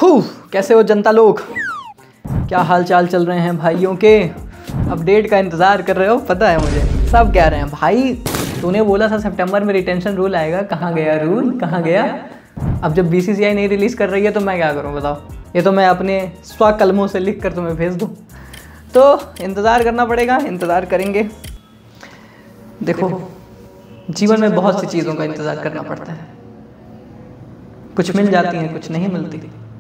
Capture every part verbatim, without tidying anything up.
फू, कैसे हो जनता लोग? क्या हाल चाल चल रहे हैं भाइयों के? अपडेट का इंतज़ार कर रहे हो? पता है मुझे, सब कह रहे हैं भाई तूने बोला था सितंबर में रिटेंशन रूल आएगा, कहाँ गया रूल, कहाँ गया? अब जब बीसीसीआई नहीं रिलीज़ कर रही है तो मैं क्या करूँ बताओ? ये तो मैं अपने स्वकलमों से लिख कर तुम्हें भेज दूँ। तो इंतज़ार करना पड़ेगा, इंतज़ार करेंगे। देखो जीवन में बहुत सी चीज़ों का इंतज़ार करना पड़ता है, कुछ मिल जाती हैं, कुछ नहीं मिलती।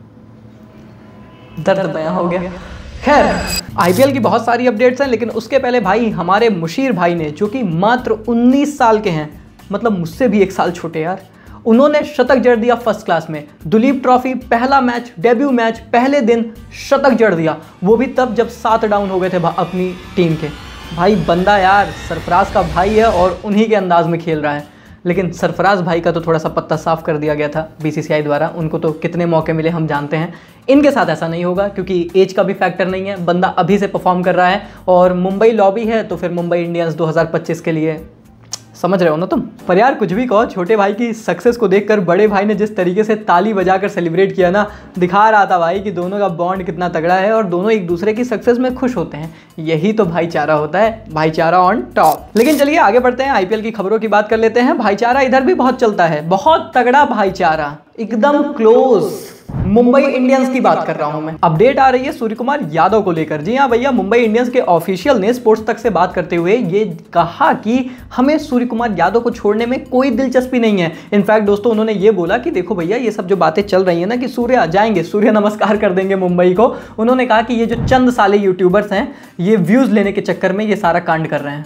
दर्द बयां हो गया। खैर आईपीएल की बहुत सारी अपडेट्स हैं, लेकिन उसके पहले भाई हमारे मुशीर भाई ने, जो कि मात्र उन्नीस साल के हैं, मतलब मुझसे भी एक साल छोटे यार, उन्होंने शतक जड़ दिया फर्स्ट क्लास में। दुलीप ट्रॉफी पहला मैच, डेब्यू मैच, पहले दिन शतक जड़ दिया, वो भी तब जब सात डाउन हो गए थे अपनी टीम के। भाई बंदा यार सरफराज का भाई है और उन्हीं के अंदाज में खेल रहा है। लेकिन सरफराज भाई का तो थोड़ा सा पत्ता साफ कर दिया गया था बीसीसीआई द्वारा, उनको तो कितने मौके मिले हम जानते हैं। इनके साथ ऐसा नहीं होगा क्योंकि एज का भी फैक्टर नहीं है, बंदा अभी से परफॉर्म कर रहा है और मुंबई लॉबी है तो फिर मुंबई इंडियंस दो हज़ार पच्चीस के लिए समझ रहे हो ना तुम। पर यार कुछ भी कहो, छोटे भाई की सक्सेस को देखकर बड़े भाई ने जिस तरीके से ताली बजाकर सेलिब्रेट किया ना, दिखा रहा था भाई कि दोनों का बॉन्ड कितना तगड़ा है और दोनों एक दूसरे की सक्सेस में खुश होते हैं। यही तो भाईचारा होता है, भाईचारा ऑन टॉप। लेकिन चलिए आगे बढ़ते हैं, आईपीएल की खबरों की बात कर लेते हैं। भाईचारा इधर भी बहुत चलता है, बहुत तगड़ा भाईचारा, एकदम क्लोज। मुंबई इंडियंस की बात कर रहा हूं मैं। अपडेट आ रही है सूर्य कुमार यादव को लेकर। जी हां भैया, मुंबई इंडियंस के ऑफिशियल ने स्पोर्ट्स तक से बात करते हुए ये कहा कि हमें सूर्य कुमार यादव को छोड़ने में कोई दिलचस्पी नहीं है। इनफैक्ट दोस्तों उन्होंने ये बोला कि देखो भैया, ये सब जो बातें चल रही है ना कि सूर्य जाएंगे, सूर्य नमस्कार कर देंगे मुंबई को, उन्होंने कहा कि ये जो चंद साले यूट्यूबर्स हैं ये व्यूज लेने के चक्कर में ये सारा कांड कर रहे हैं।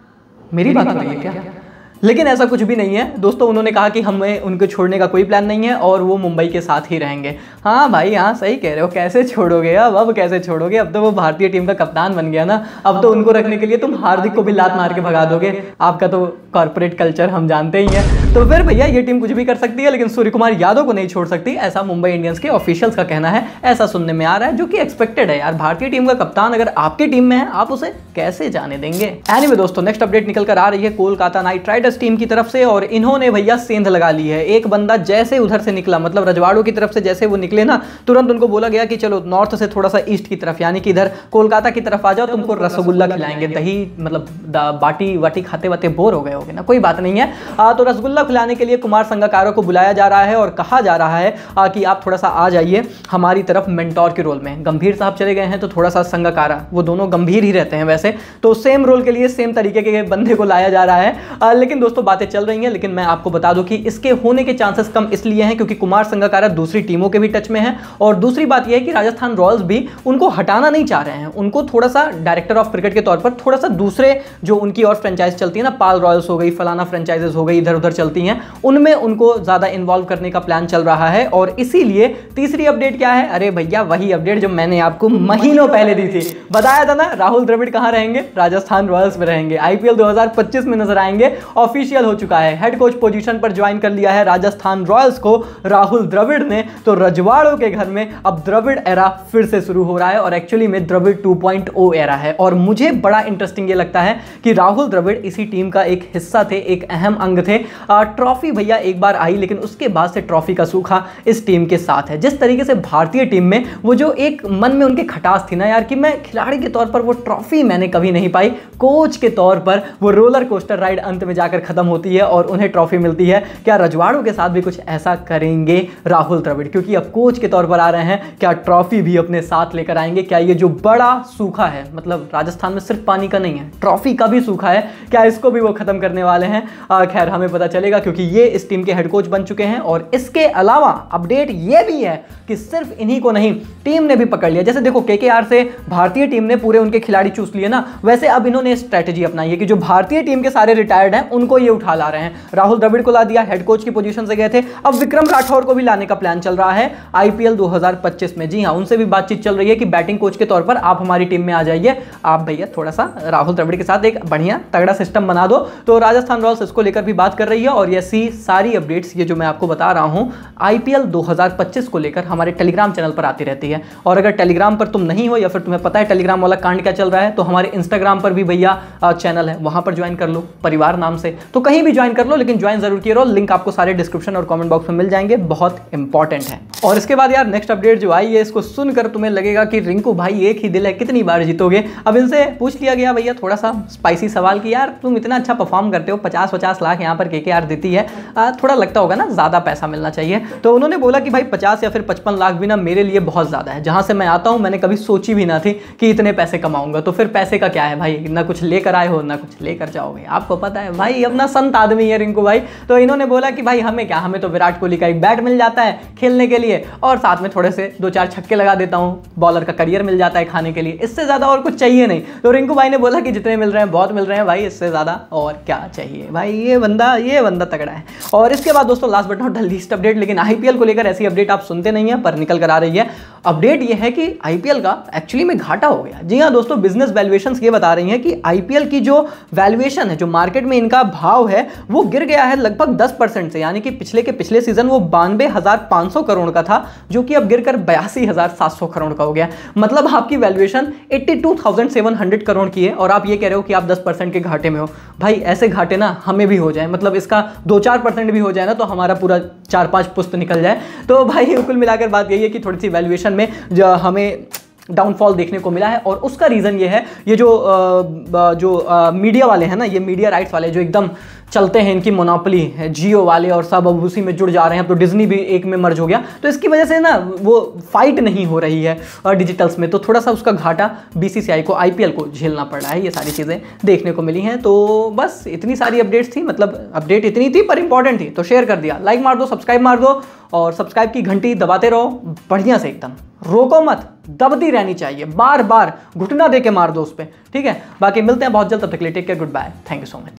मेरी बात नहीं है क्या? लेकिन ऐसा कुछ भी नहीं है दोस्तों। उन्होंने कहा कि हमें उनको छोड़ने का कोई प्लान नहीं है और वो मुंबई के साथ ही रहेंगे। हाँ भाई, हाँ सही कह रहे हो। कैसे छोड़ोगे अब अब कैसे छोड़ोगे? अब तो वो भारतीय टीम का कप्तान बन गया ना, अब तो उनको रखने के लिए तुम हार्दिक को भी लात मार के भगा दोगे। आपका तो कॉर्पोरेट कल्चर हम जानते ही हैं। तो फिर भैया ये टीम कुछ भी कर सकती है, लेकिन सूर्य कुमार यादव को नहीं छोड़ सकती, ऐसा मुंबई इंडियंस के ऑफिशियल्स का कहना है। ऐसा सुनने में आ रहा है, जो कि एक्सपेक्टेड है यार। भारतीय टीम का कप्तान अगर आपकी टीम में है, आप उसे कैसे जाने देंगे? एनीवे दोस्तों, नेक्स्ट अपडेट निकल कर आ रही है कोलकाता नाइट राइडर्स टीम की तरफ से, और इन्होंने भैया सेंध लगा ली है। एक बंदा जैसे उधर से निकला, मतलब रजवाड़ों की तरफ से जैसे वो निकले ना, तुरंत उनको बोला गया कि चलो नॉर्थ से थोड़ा सा ईस्ट की तरफ, यानी कि इधर कोलकाता की तरफ आ जाओ, तुमको रसगुल्ला खिलाएंगे। दही मतलब बाटी वाटी खाते वाते बोर हो गए होगे ना, कोई बात नहीं है। आ, तो रसगुल्ला खिलाने के लिए कुमार संगकारा को बुलाया जा रहा है और कहा जा रहा है आ, कि आप थोड़ा सा आ जाइए हमारी तरफ मेंटोर के रोल में। गंभीर साहब चले गए हैं तो थोड़ा सा संगकारा, वो दोनों गंभीर ही रहते हैं वैसे, तो सेम रोल के लिए सेम तरीके के बंदे को लाया जा रहा है। आ, लेकिन दोस्तों बातें चल रही हैं, लेकिन मैं आपको बता दूं कि इसके होने के चांसेस कम इसलिए हैं क्योंकि कुमार संगकारा दूसरी टीमों के भी टच में है, और दूसरी बात यह है कि राजस्थान रॉयल्स भी उनको हटाना नहीं चाह रहे हैं। उनको थोड़ा सा डायरेक्टर ऑफ क्रिकेट के तौर पर थोड़ा सा दूसरे जो उनकी और फ्रेंचाइज चलती है ना, पाल रॉयल्स हो गई, फलाना फ्रेंचाइजेस हो गई, इधर उधर चलती हैं, उनमें उनको ज्यादा इन्वॉल्व करने का प्लान चल रहा है। और इसीलिए तीसरी अपडेट क्या है? अरे भैया वही अपडेट जो मैंने आपको महीनों पहले दी थी, बताया था ना, राहुल द्रविड़ कहां रहेंगे? राजस्थान रॉयल्स में रहेंगे, आईपीएल दो हज़ार पच्चीस में नजर आएंगे। ऑफिशियल हो चुका है, हेड कोच पोजीशन पर ज्वाइन कर लिया है राजस्थान रॉयल्स को राहुल द्रविड़ ने। तो रजवाड़ों के घर में अब द्रविड़ एरा फिर से शुरू हो रहा है, और एक्चुअली में Dravid two point O era है। और मुझे बड़ा इंटरेस्टिंग ये लगता है कि राहुल द्रविड़ इसी टीम का एक हिस्सा थे, एक अहम अंग थे। ट्रॉफी भैया एक बार आई, लेकिन उसके बाद से ट्रॉफी का सूखा इस टीम के साथ है। जिस तरीके से भारतीय टीम में वो जो एक मन में उनके खटास थी ना यार, कि मैं खिलाड़ी के तौर पर वो ट्रॉफी मैंने कभी नहीं पाई, कोच के तौर पर वो रोलर कोस्टर राइड अंत में जाकर खत्म होती है और उन्हें ट्रॉफी मिलती है। क्या रजवाड़ों के साथ भी कुछ ऐसा करेंगे राहुल द्रविड़? क्योंकि अब कोच के तौर पर आ रहे हैं, क्या ट्रॉफी भी अपने साथ लेकर आएंगे? क्या ये जो बड़ा सूखा है, मतलब राजस्थान में सिर्फ पानी का नहीं है, ट्रॉफी का भी सूखा है, क्या इसको भी वो खत्म करने वाले हैं? खैर हमें पता चलेगा, क्योंकि ये इस टीम के हेड कोच बन चुके हैं। और इसके अलावा अपडेट ये भी है कि सिर्फ इन्हीं को नहीं, टीम ने भी पकड़ लिया। जैसे देखो केकेआर से भारतीय टीम ने पूरे उनके खिलाड़ी चूस लिए ना, वैसे अब इन्होंने स्ट्रेटेजी अपनाई है कि जो भारतीय टीम के सारे रिटायर्ड हैं उनको ये उठा ला रहे हैं। राहुल द्रविड़ को ला दिया, हेड कोच की पोजीशन से गए थे, अब विक्रम राठौर को भी लाने का प्लान चल रहा है आईपीएल दो हज़ार पच्चीस में। जी हां, उनसे भी बातचीत चल रही है कि बैटिंग कोच के तौर पर आप हमारी टीम में आ जाइए, आप भैया थोड़ा सा राहुल द्रविड़ के साथ एक बढ़िया तगड़ा सिस्टम बना दो। तो राजस्थान रॉयल्स इसको लेकर भी बात कर रही है। और ऐसी सारी अपडेट्स ये जो मैं आपको बता रहा हूं आईपीएल दो हज़ार पच्चीस को लेकर हमारे टेलीग्राम चैनल पर आती रहती है। और अगर टेलीग्राम पर तुम नहीं हो या फिर तुम्हें पता है टेलीग्राम वाला कांड क्या चल रहा है, तो हमारे इंस्टाग्राम पर भी भैया चैनल है, वहां पर ज्वाइन कर लो परिवार नाम से, से, तो कहीं भी ज्वाइन कर लो, लेकिन ज्वाइन जरूर किए रहो। लिंक आपको सारे डिस्क्रिप्शन और कमेंट बॉक्स में मिल जाएंगे, बहुत इंपॉर्टेंट है। और इसके बाद यार नेक्स्ट अपडेट जो आई है, इसको सुनकर तुम्हें लगेगा कि रिंकू भाई एक ही दिल है, कितनी बार जीतोगे। अब इनसे पूछ लिया गया भैया थोड़ा सा स्पाइसी सवाल कि यार तुम इतना अच्छा परफॉर्म करते हो, पचास पचास लाख यहाँ पर केकेआर देती है, आ, थोड़ा लगता होगा ना ज़्यादा पैसा मिलना चाहिए। तो उन्होंने बोला कि भाई पचास या फिर पचपन लाख भी ना मेरे लिए बहुत ज़्यादा है। जहाँ से मैं आता हूँ मैंने कभी सोची भी ना थी कि इतने पैसे कमाऊंगा। तो फिर पैसे का क्या है भाई, ना कुछ लेकर आए हो ना कुछ लेकर जाओगे। आपको पता है भाई अपना संत आदमी है रिंकू भाई। तो इन्होंने बोला कि भाई हमें क्या, हमें तो विराट कोहली का एक बैट मिल जाता है खेलने के लिए, और साथ में थोड़े से दो चार छक्के लगा देता हूँ, बॉलर का करियर मिल जाता है खाने के लिए, इससे ज़्यादा और कुछ चाहिए नहीं। तो रिंकू भाई ने बोला कि जितने मिल रहे हैं बहुत मिल रहे हैं भाई, इससे ज़्यादा और क्या चाहिए भाई। ये बंदा ये बंदा तगड़ा है। और इसके बाद दोस्तों last but not the least update, लेकिन आईपीएल को लेकर ऐसी अपडेट आप सुनते नहीं है पर निकल कर आ रही है। अपडेट ये है कि आईपीएल का एक्चुअली में घाटा हो गया। जी हाँ दोस्तों, बिजनेस वैल्यूएशंस ये बता रही हैं कि आईपीएल की जो वैल्यूएशन है, जो मार्केट में इनका भाव है, वो गिर गया है लगभग दस परसेंट से। यानी कि पिछले के पिछले सीजन वो बानवे हजार पाँच सौ करोड़ का था, जो कि अब गिरकर बयासी हजार सात सौ करोड़ का हो गया। मतलब आपकी वैल्यूएशन बयासी हज़ार सात सौ करोड़ की है और आप ये कह रहे हो कि आप दस परसेंट के घाटे में हो। भाई ऐसे घाटे ना हमें भी हो जाए, मतलब इसका दो चार परसेंट भी हो जाए ना तो हमारा पूरा चार पांच पुस्त निकल जाए। तो भाई कुल मिलाकर बात यही है कि थोड़ी सी वैल्यूएशन में जो हमें डाउनफॉल देखने को मिला है। और उसका रीज़न ये है, ये जो आ, जो आ, मीडिया वाले हैं ना, ये मीडिया राइट्स वाले जो एकदम चलते हैं, इनकी मोनोपोली है, जियो वाले और सब अब उसी में जुड़ जा रहे हैं। तो डिज्नी भी एक में मर्ज हो गया, तो इसकी वजह से ना वो फाइट नहीं हो रही है डिजिटल्स में, तो थोड़ा सा उसका घाटा बीसीसीआई को, आईपीएल को झेलना पड़ रहा है। ये सारी चीज़ें देखने को मिली हैं। तो बस इतनी सारी अपडेट्स थी, मतलब अपडेट इतनी थी पर इंपॉर्टेंट थी, तो शेयर कर दिया। लाइक मार दो, सब्सक्राइब मार दो और सब्सक्राइब की घंटी दबाते रहो बढ़िया से, एकदम रोको मत, दबती रहनी चाहिए, बार बार घुटना दे के मार दो उस पर, ठीक है। बाकी मिलते हैं बहुत जल्द, तब तक के लिए take care, good bye, thank you so much.